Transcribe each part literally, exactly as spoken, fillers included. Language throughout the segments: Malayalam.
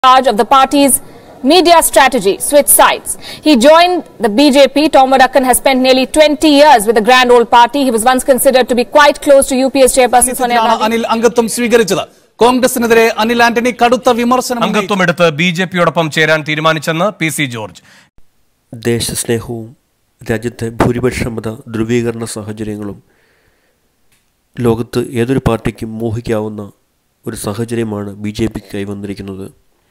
charge of the party's media strategy, switch sides. He joined the B J P. Tom Vadakkan has spent nearly twenty years with the grand old party. He was once considered to be quite close to U P S chairperson Sonia Gandhi. Anil Angatham സ്വീകരിച്ചത് കോൺഗ്രസിനെതിരെ അനിൽ ആന്റണി കടുത്ത വിമർശനം അംഗത്വം എടുത്ത് ബിജെപിയോടൊപ്പം ചേരാൻ തീരുമാനിച്ചെന്ന് പി സി ജോർജ്. ദേശസ്നേഹവും രാജ്യത്തെ ഭൂരിപക്ഷ മത ധ്രുവീകരണ സാഹചര്യങ്ങളും ലോകത്ത് ഏതൊരു പാർട്ടിക്കും മോഹിക്കാവുന്ന ഒരു സാഹചര്യമാണ് ബി ജെ പിക്ക് കൈവന്നിരിക്കുന്നത്.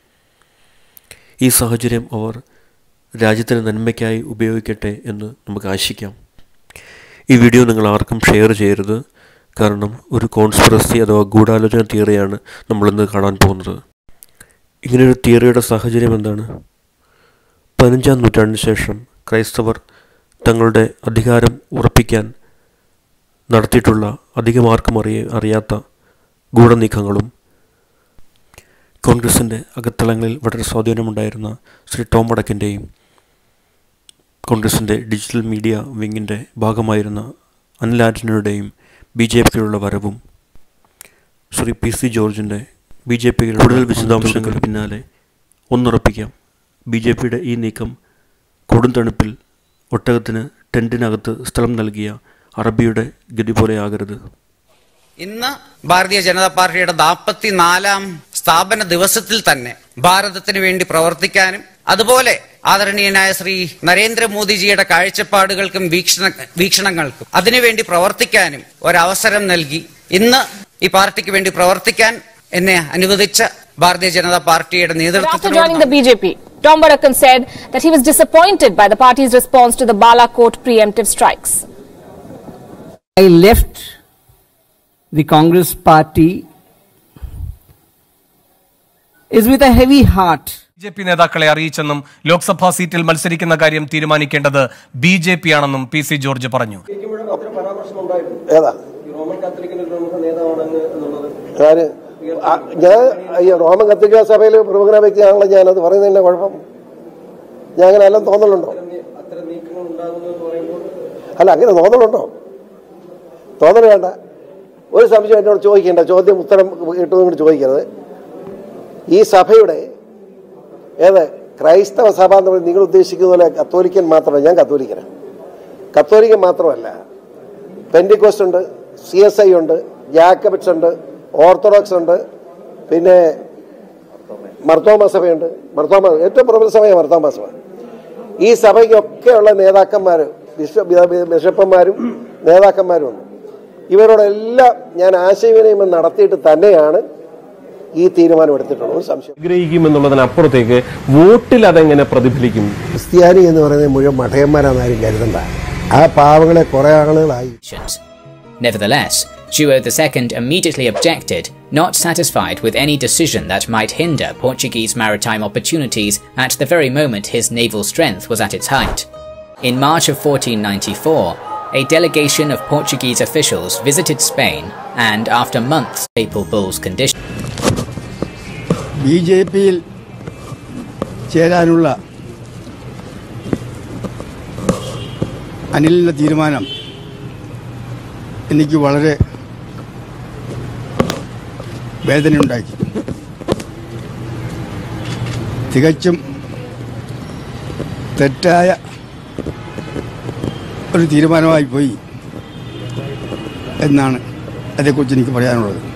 ഈ സാഹചര്യം അവർ രാജ്യത്തിന് നന്മയ്ക്കായി ഉപയോഗിക്കട്ടെ എന്ന് നമുക്ക് ആശിക്കാം. ഈ വീഡിയോ നിങ്ങൾ ആർക്കും ഷെയർ ചെയ്യരുത്. കാരണം ഒരു കോൺസ്പിറസി അഥവാ ഗൂഢാലോചന തിയറിയാണ് നമ്മളിന്ന് കാണാൻ പോകുന്നത്. ഇങ്ങനൊരു തിയറിയുടെ സാഹചര്യം എന്താണ്? പതിനഞ്ചാം നൂറ്റാണ്ടിന് ശേഷം ക്രൈസ്തവർ തങ്ങളുടെ അധികാരം ഉറപ്പിക്കാൻ നടത്തിയിട്ടുള്ള അധികമാർക്കും അറിയ അറിയാത്ത ഗൂഢനീക്കങ്ങളും കോൺഗ്രസിൻ്റെ അകത്തളങ്ങളിൽ വളരെ സ്വാധീനമുണ്ടായിരുന്ന ശ്രീ ടോം വടക്കിൻ്റെയും കോൺഗ്രസിൻ്റെ ഡിജിറ്റൽ മീഡിയ വിങ്ങിൻ്റെ ഭാഗമായിരുന്ന അനിൽ ആന്റണിയുടെയും ബി ജെ പിയിലുള്ള വരവും ശ്രീ പി സി ജോർജിൻ്റെ ബി ജെ പിയുടെ കൂടുതൽ വിശദാംശങ്ങൾക്ക് പിന്നാലെ ഒന്നുറപ്പിക്കാം. ബി ജെ പിയുടെ ഈ നീക്കം കൊടും തണുപ്പിൽ ഒട്ടകത്തിന് ടെൻറ്റിനകത്ത് സ്ഥലം നൽകിയ അറബിയുടെ ഗതി പോലെയാകരുത്. ഇന്ന് ഭാരതീയ ജനതാ പാർട്ടിയുടെ നാൽപ്പത്തിനാലാം സ്ഥാപന ദിവസത്തിൽ തന്നെ ഭാരതത്തിന് വേണ്ടി പ്രവർത്തിക്കാനും അതുപോലെ ആദരണീയനായ ശ്രീ നരേന്ദ്രമോദിജിയുടെ കാഴ്ചപ്പാടുകൾക്കും വീക്ഷണ വീക്ഷണങ്ങൾക്കും അതിനുവേണ്ടി പ്രവർത്തിക്കാനും ഒരവസരം നൽകി ഇന്ന് ഈ പാർട്ടിക്ക് വേണ്ടി പ്രവർത്തിക്കാൻ എന്നെ അനുവദിച്ച ഭാരതീയ ജനതാ പാർട്ടിയുടെ നേതൃത്വത്തിൽ Tom Vadakkan said that he was disappointed by the party's response to the Balakot preemptive strikes. I left the Congress party is with a heavy heart. B J P നേതാക്കളെ അറിയിച്ചെന്നും ലോക്സഭാ സീറ്റിൽ മത്സരിക്കുന്ന കാര്യം തീരുമാനിക്കേണ്ടത് ബി ജെ പി ആണെന്നും പി സി ജോർജ് പറഞ്ഞു. ഞാൻ ഈ റോമൻ കത്തോലിക്ക സഭയിൽ പ്രമുഖ വ്യക്തിയാണല്ലോ, ഞാനത് പറയുന്നതിന്റെ കുഴപ്പം. ഞാൻ അങ്ങനെ എല്ലാം തോന്നലുണ്ടോ? അല്ല, അങ്ങനെ തോന്നലുണ്ടോ? തോന്നൽ വേണ്ട. ഒരു സംശയം എന്നോട് ചോദിക്കേണ്ട, ചോദ്യം ഉത്തരം കിട്ടുമെന്ന് ചോദിക്കരുത്. ഈ സഭയുടെ ഏത് ക്രൈസ്തവ സഭ എന്ന് പറഞ്ഞാൽ നിങ്ങൾ ഉദ്ദേശിക്കുന്ന പോലെ കത്തോലിക്കൻ മാത്രമല്ല. ഞാൻ കത്തോലിക്കനാണ്. കത്തോലിക്കൻ മാത്രമല്ല, പെന്റിക്കോസ്റ്റ് ഉണ്ട്, സി എസ് ഐ ഉണ്ട്, ജാക്കബിറ്റ്സ് ഉണ്ട്, ഓർത്തഡോക്സ് ഉണ്ട്, പിന്നെ മർത്തോമ സഭയുണ്ട്. മർത്തോമ ഏറ്റവും പ്രബല സഭയാണ് മർത്തോമ സഭ. ഈ സഭയ്ക്കൊക്കെയുള്ള നേതാക്കന്മാർ, ബിഷപ്പന്മാരും നേതാക്കന്മാരും ഉണ്ട്. ഇവരോടെല്ലാം ഞാൻ ആശയവിനിമയം നടത്തിയിട്ട് തന്നെയാണ് ഈ തീരുമാനം എടുത്തിട്ടുള്ളത്. സംശയം ഗ്രഹിക്കുമെന്നുള്ളതിനപ്പുറത്തേക്ക് വോട്ടിൽ അതെങ്ങനെ പ്രതിഫലിക്കും? ക്രിസ്ത്യാനി എന്ന് പറയുന്നത് മുഴുവൻ മഠയന്മാരാണെന്നാരും കരുതണ്ട. ആ പാവങ്ങളെ കുറെ ആളുകളായി. Nevertheless, João the Second immediately objected, not satisfied with any decision that might hinder Portuguese maritime opportunities at the very moment his naval strength was at its height. In March of fourteen ninety-four, a delegation of Portuguese officials visited Spain, and after months papal bulls condition. B J പിയിൽ ചേരാനുള്ള അനിലിന്റെ തീരുമാനം എനിക്ക് വളരെ വേദനയുണ്ടാക്കി. തികച്ചും തെറ്റായ ഒരു തീരുമാനമായി പോയി എന്നാണ് അതേക്കുറിച്ച് എനിക്ക് പറയാനുള്ളത്.